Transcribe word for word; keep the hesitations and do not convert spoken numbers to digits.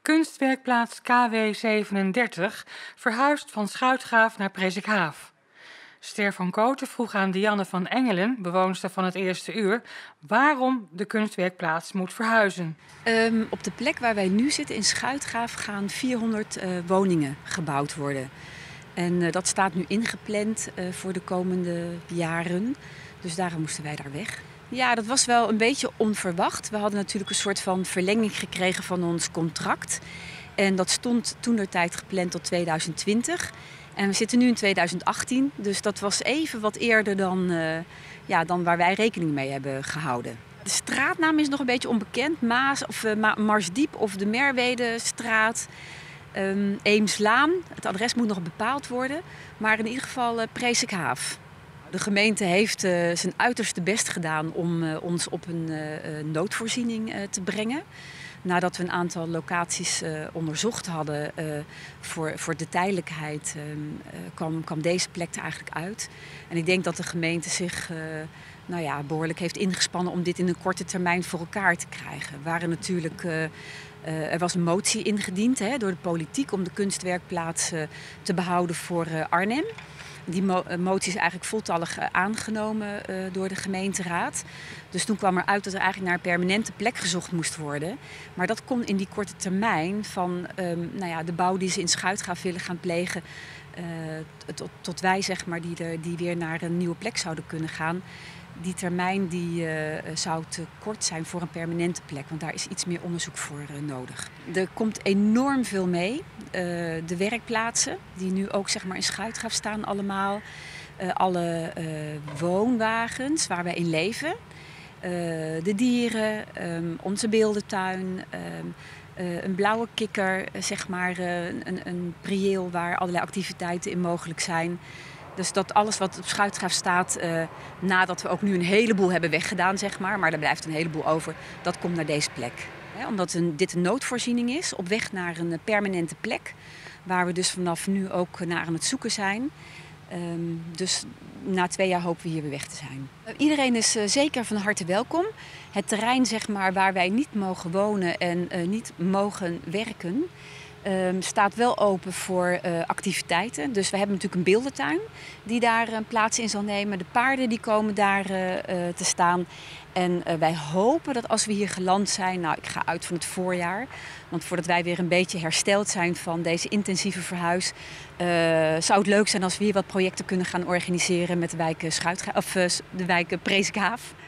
Kunstwerkplaats K W zevenendertig verhuist van Schuitgraaf naar Presikhaaf. Ster van Kooten vroeg aan Dianne van Engelen, bewoonster van het Eerste Uur, waarom de kunstwerkplaats moet verhuizen. Um, op de plek waar wij nu zitten in Schuitgraaf gaan vierhonderd uh, woningen gebouwd worden. En uh, dat staat nu ingepland uh, voor de komende jaren. Dus daarom moesten wij daar weg. Ja, dat was wel een beetje onverwacht. We hadden natuurlijk een soort van verlenging gekregen van ons contract. En dat stond toentertijd gepland tot tweeduizend twintig. En we zitten nu in tweeduizend achttien. Dus dat was even wat eerder dan, uh, ja, dan waar wij rekening mee hebben gehouden. De straatnaam is nog een beetje onbekend. Maas of uh, Marsdiep of de Merwedestraat. Um, Eemslaan. Het adres moet nog bepaald worden. Maar in ieder geval uh, Presikhaaf. De gemeente heeft uh, zijn uiterste best gedaan om uh, ons op een uh, noodvoorziening uh, te brengen. Nadat we een aantal locaties uh, onderzocht hadden uh, voor, voor de tijdelijkheid, uh, kwam, kwam deze plek er eigenlijk uit. En ik denk dat de gemeente zich uh, nou ja, behoorlijk heeft ingespannen om dit in een korte termijn voor elkaar te krijgen. Er, waren natuurlijk, uh, uh, er was een motie ingediend hè, door de politiek om de kunstwerkplaats uh, te behouden voor uh, Arnhem. Die mo- motie is eigenlijk voltallig uh, aangenomen uh, door de gemeenteraad. Dus toen kwam er uit dat er eigenlijk naar een permanente plek gezocht moest worden. Maar dat kon in die korte termijn van um, nou ja, de bouw die ze in Schuitgraaf willen gaan plegen, Uh, tot, tot wij zeg maar, die, er, die weer naar een nieuwe plek zouden kunnen gaan. Die termijn die, uh, zou te kort zijn voor een permanente plek. Want daar is iets meer onderzoek voor uh, nodig. Er komt enorm veel mee. Uh, de werkplaatsen die nu ook zeg maar, in Schuitgraaf staan allemaal. Uh, alle uh, woonwagens waar wij in leven. Uh, de dieren, um, onze beeldentuin. Um, Uh, een blauwe kikker, uh, zeg maar, uh, een, een priëel waar allerlei activiteiten in mogelijk zijn. Dus dat alles wat op Schuitgraaf staat, uh, nadat we ook nu een heleboel hebben weggedaan, zeg maar, maar er blijft een heleboel over, dat komt naar deze plek. He, omdat een, dit een noodvoorziening is, op weg naar een permanente plek, waar we dus vanaf nu ook naar aan het zoeken zijn. Um, dus na twee jaar hopen we hier weer weg te zijn. Uh, iedereen is uh, zeker van harte welkom. Het terrein zeg maar, waar wij niet mogen wonen en uh, niet mogen werken, uh, staat wel open voor uh, activiteiten. Dus we hebben natuurlijk een beeldentuin die daar uh, plaats in zal nemen. De paarden die komen daar uh, uh, te staan. En uh, wij hopen dat als we hier geland zijn, nou ik ga uit van het voorjaar, want voordat wij weer een beetje hersteld zijn van deze intensieve verhuis, uh, zou het leuk zijn als we hier wat projecten kunnen gaan organiseren met de wijk Schuitgraaf, of uh, de wijk Presikhaaf.